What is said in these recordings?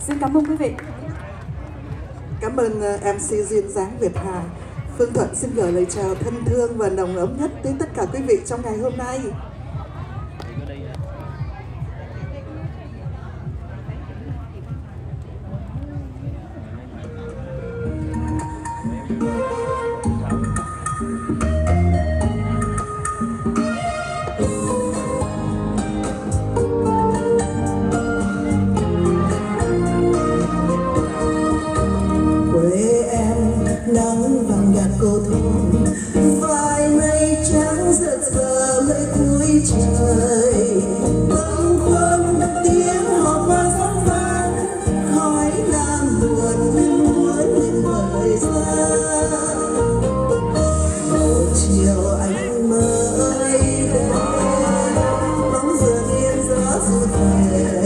Xin cảm ơn quý vị. Cảm ơn MC duyên dáng Việt Hà. Phương Thuận xin gửi lời chào thân thương và nồng ấm nhất đến tất cả quý vị trong ngày hôm nay. Nắng vàng nhạt cô thôn, vài mây trắng giật giờ nơi cuối trời. Bâng khuâng tiếng hò hoa sóng vang, khói lam buồn muốn lên thời gian. Một chiều anh mơ ấy về, bóng dường yên gió du về,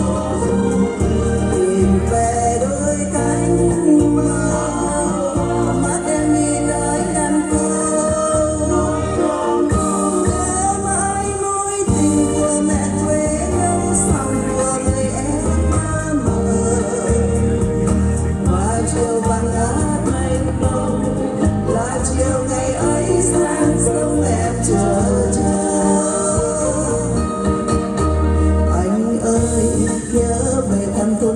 tìm về đôi cánh mơ. Nhớ về thăm tôi